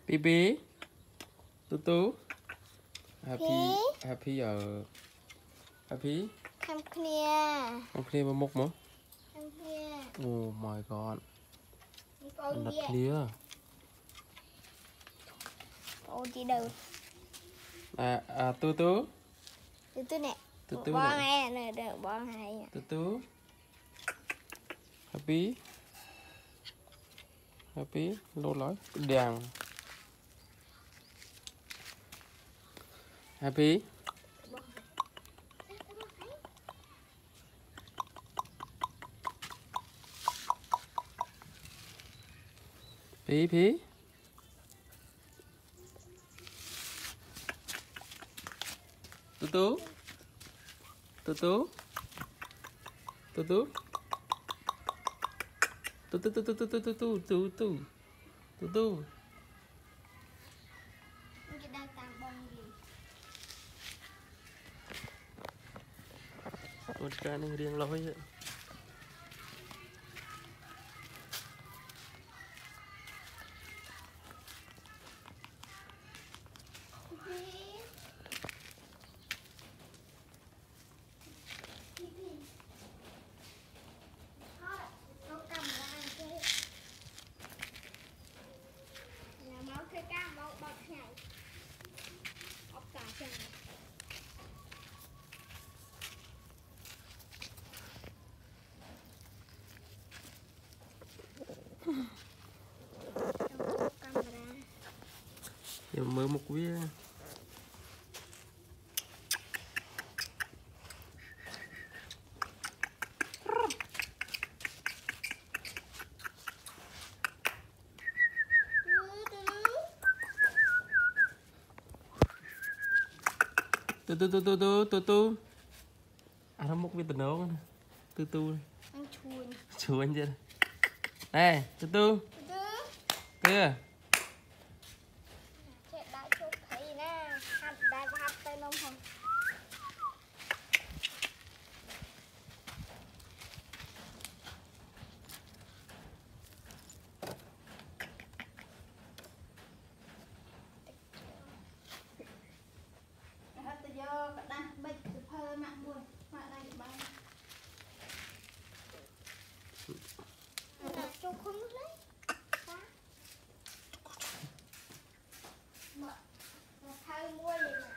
Bí bí. Tú tú. Happy ở Happy. Không clear. Không clear mà mốc mà. Không clear. Oh my god. Con Đặt gì? clear. Con gì đâu? Tú tú. Tú tú nè. Tú tú Bỏ nè. hai nè, được bỏ hai. Tú tú. Happy. Happy. Lâu lắm. Đèn. Happy. Pí pí. Tú tú. Tú tú. Tú tú. Tú tú tú tú tú tú tú tú tú tú tú tú. Cái đang tàng bông gì? Một cái này riêng lối vậy. Giờ mơ một vía. Tu. Nó múc với tình ố tu. Anh chuồn. Chuồn chưa? Đây, tu. Kìa. Chết đã chụp thấy nè. Đã hạt tay nông không? Chụp không lấy. Thay mua gì nè.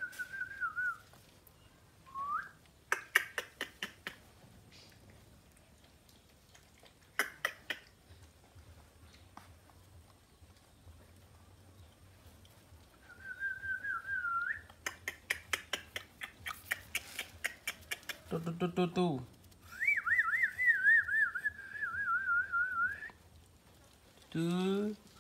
Tu. Tu.